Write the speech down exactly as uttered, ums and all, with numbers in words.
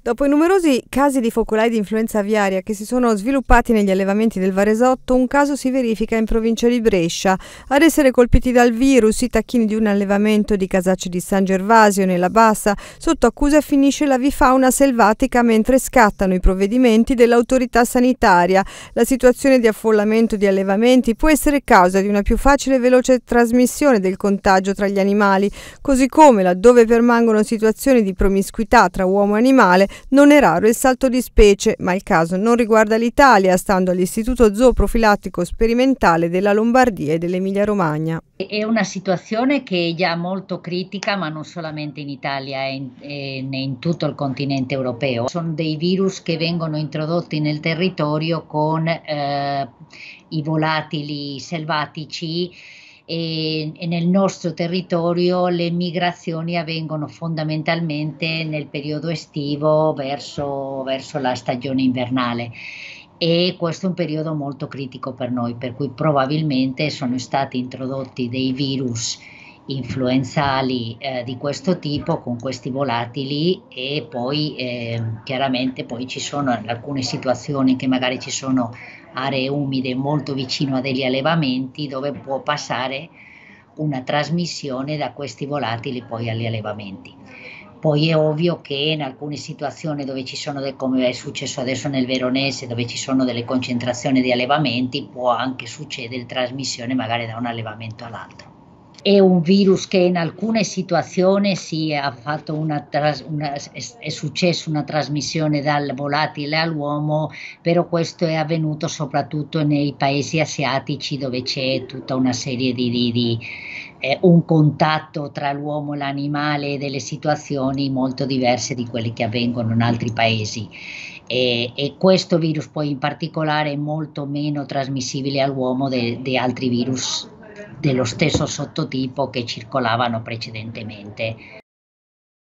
Dopo i numerosi casi di focolai di influenza aviaria che si sono sviluppati negli allevamenti del Varesotto, un caso si verifica in provincia di Brescia. Ad essere colpiti dal virus i tacchini di un allevamento di Casaccio di San Gervasio nella Bassa. Sotto accusa finisce l'avifauna selvatica mentre scattano i provvedimenti dell'autorità sanitaria. La situazione di affollamento di allevamenti può essere causa di una più facile e veloce trasmissione del contagio tra gli animali, così come laddove permangono situazioni di promiscuità tra uomo e animale. Non è raro il salto di specie, ma il caso non riguarda l'Italia, stando all'Istituto Zooprofilattico Sperimentale della Lombardia e dell'Emilia-Romagna. È una situazione che è già molto critica, ma non solamente in Italia, e in, in tutto il continente europeo. Sono dei virus che vengono introdotti nel territorio con eh, i volatili selvatici. E, e nel nostro territorio le migrazioni avvengono fondamentalmente nel periodo estivo verso, verso la stagione invernale, e questo è un periodo molto critico per noi, per cui probabilmente sono stati introdotti dei virus influenzali eh, di questo tipo con questi volatili, e poi eh, chiaramente poi ci sono alcune situazioni che magari ci sono aree umide molto vicino a degli allevamenti dove può passare una trasmissione da questi volatili poi agli allevamenti. Poi è ovvio che in alcune situazioni dove ci sono, de, come è successo adesso nel Veronese, dove ci sono delle concentrazioni di allevamenti, può anche succedere trasmissione magari da un allevamento all'altro. È un virus che in alcune situazioni si è, fatto una, una, è successo una trasmissione dal volatile all'uomo, però questo è avvenuto soprattutto nei paesi asiatici dove c'è tutta una serie di, di, di eh, un contatto tra l'uomo e l'animale e delle situazioni molto diverse di quelle che avvengono in altri paesi. E, e questo virus poi in particolare è molto meno trasmissibile all'uomo di altri virus dello stesso sottotipo che circolavano precedentemente.